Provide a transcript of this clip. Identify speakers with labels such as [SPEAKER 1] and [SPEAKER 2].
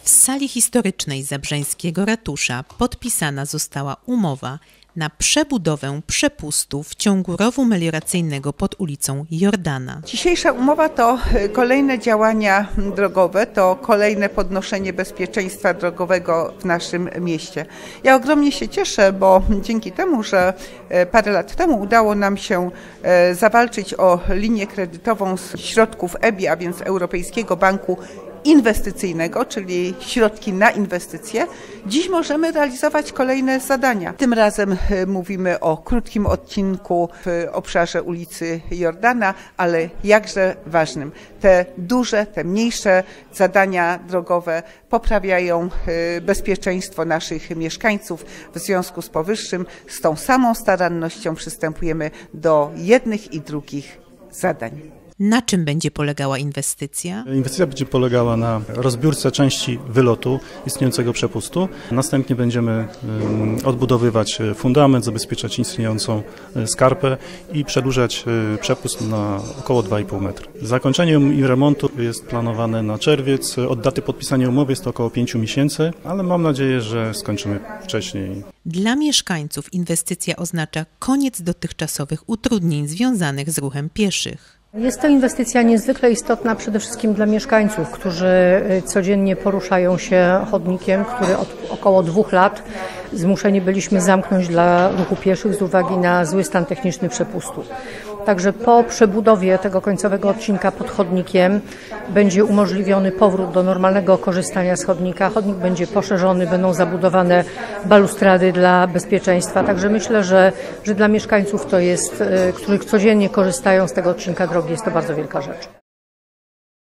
[SPEAKER 1] W sali historycznej Zabrzeńskiego Ratusza podpisana została umowa na przebudowę przepustów ciągu rowu melioracyjnego pod ulicą Jordana.
[SPEAKER 2] Dzisiejsza umowa to kolejne działania drogowe, to kolejne podnoszenie bezpieczeństwa drogowego w naszym mieście. Ja ogromnie się cieszę, bo dzięki temu, że parę lat temu udało nam się zawalczyć o linię kredytową z środków EBI, a więc Europejskiego Banku Inwestycyjnego, czyli środki na inwestycje, dziś możemy realizować kolejne zadania. Tym razem mówimy o krótkim odcinku w obszarze ulicy Jordana, ale jakże ważnym. Te duże, te mniejsze zadania drogowe poprawiają bezpieczeństwo naszych mieszkańców. W związku z powyższym z tą samą starannością przystępujemy do jednych i drugich zadań.
[SPEAKER 1] Na czym będzie polegała inwestycja?
[SPEAKER 3] Inwestycja będzie polegała na rozbiórce części wylotu istniejącego przepustu. Następnie będziemy odbudowywać fundament, zabezpieczać istniejącą skarpę i przedłużać przepust na około 2,5 metra. Zakończenie i remontu jest planowane na czerwiec. Od daty podpisania umowy jest to około 5 miesięcy, ale mam nadzieję, że skończymy wcześniej.
[SPEAKER 1] Dla mieszkańców inwestycja oznacza koniec dotychczasowych utrudnień związanych z ruchem pieszych.
[SPEAKER 4] Jest to inwestycja niezwykle istotna przede wszystkim dla mieszkańców, którzy codziennie poruszają się chodnikiem, który od około 2 lat zmuszeni byliśmy zamknąć dla ruchu pieszych z uwagi na zły stan techniczny przepustu. Także po przebudowie tego końcowego odcinka pod chodnikiem będzie umożliwiony powrót do normalnego korzystania z chodnika. Chodnik będzie poszerzony, będą zabudowane balustrady dla bezpieczeństwa. Także myślę, że dla mieszkańców to jest, których codziennie korzystają z tego odcinka drogi, jest to bardzo wielka rzecz.